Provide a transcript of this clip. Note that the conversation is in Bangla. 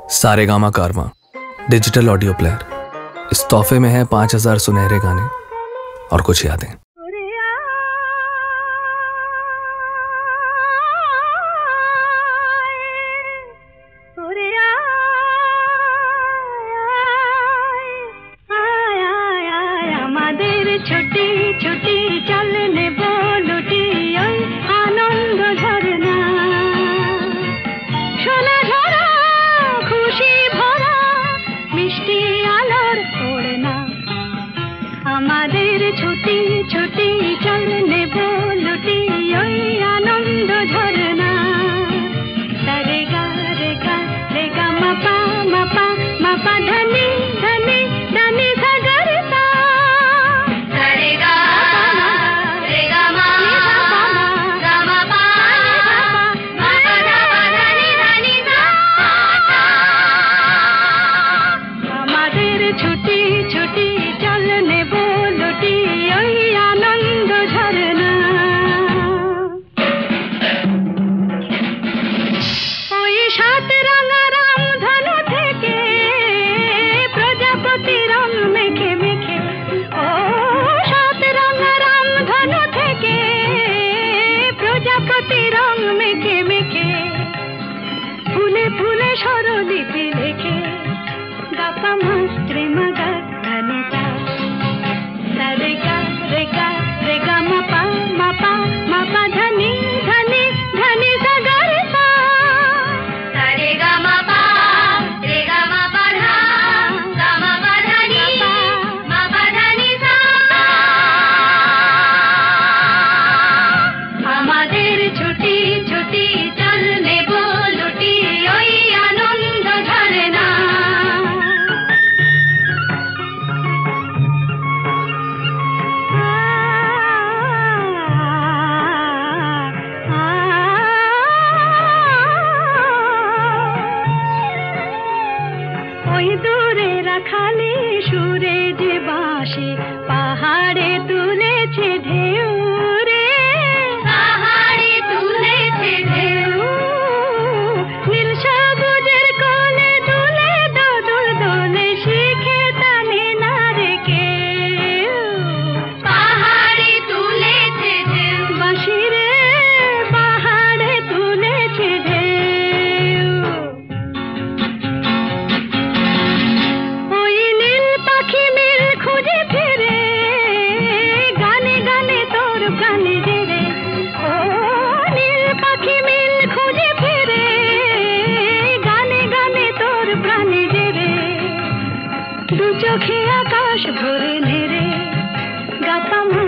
सारेगामा कारवां डिजिटल ऑडियो प्लेयर। इस तोहफे में है 5000 सुनहरे गाने और कुछ यादें। छुट्टी छुट्टी चलने बोलुटी आनंद झरना सोना झरा खुशी भरा मिष्टी आलोर ओढ़ना আমাদের ছুটি ছুটি চলনে बोलुटी आनंद झरना सारेगा रेगा रेगा मपा मपा मपा धनी धनी धनी सागर सा सारेगा रेगा मा गा मा पा मा पा धनी धनी सा আমাদের ছুটি ছুটি চলনে बोलुटी आनंद झरना ওই সাত রাঙা রামধনু থেকে প্রজাপতি রং মেখে মেখে ও সাত রাঙা রামধনু থেকে প্রজাপতি রং মেখে মেখে ফুলে ফুলে স্বরলিপি লেখে গাপা মাস্ত্রে মাগা ধানিতা সারেগা রেগা রেগা মাপা মাপা মাপা ধনি ধনি ধনি সাগর সা সারেগা মাপা রেগা মাপা ধা গা মাপা ধনি মাপা ধনি সা আমাদের ছুটি ছুটি চলনে बोलुटी ওই আনন্দ ঝরনা ওই দূরে রাখালি সুরে যে বাঁশি পাহাড়ে তুলেছে ঢেউ রে পাহাড়ে তুলেছে ঢেউ নীল সবুজের কোলে দুলে দোদুল দোলে শিখে টানে না রে কেউ পাহাড়ে তুলেছে ঢেউ বাঁশি রে পাহাড়ে তুলেছে ঢেউ ওই নীল পাখি মিল খুঁজে ফিরে গানে গানে তোর প্রাণে জেরে ও নীল পাখি মিল খুঁজে ফিরে গানে গানে তোর প্রাণে জেরে দু চোখে আকাশ ভরে নেরে গাপা